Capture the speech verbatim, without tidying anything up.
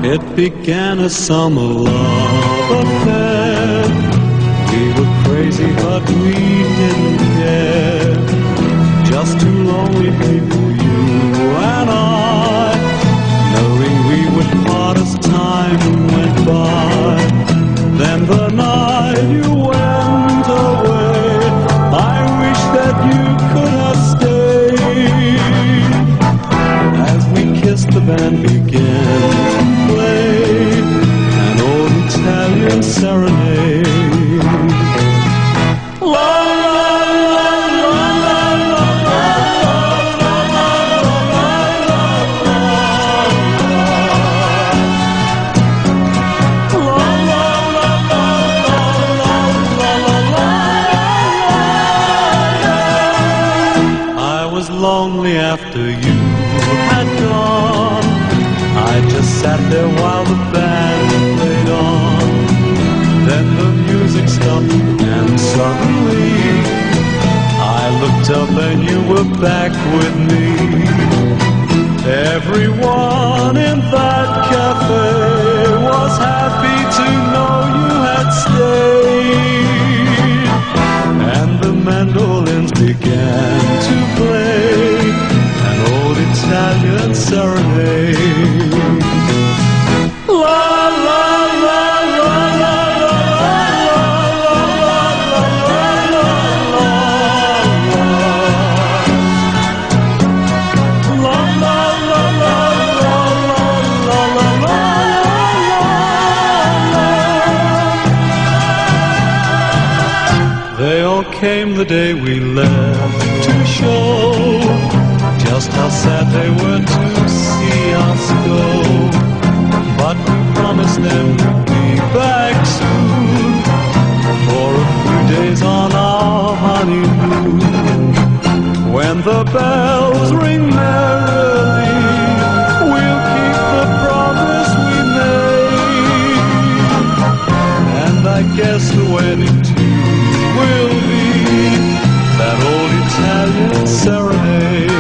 It began a summer love affair. We were crazy, but we didn't care. Just two lonely people, you and I, knowing we would part as time went by. Then the night you went away, I wish that you could have stayed. As we kissed, the band began to play an old Italian serenade. Lonely after you had gone, I just sat there while the band played on. Then the music stopped and suddenly I looked up and you were back with me. Everyone in that cafe was happy to know you had stayed, and the mandolins began to play an old Italian serenade. La la la la la la la la la la They all came the day we left to show just how sad they were to see us go. But we promised them we'd be back soon for a few days on our honeymoon. When the bells ring merrily, we'll keep the promise we made, and I guess the wedding too will be that old Italian serenade.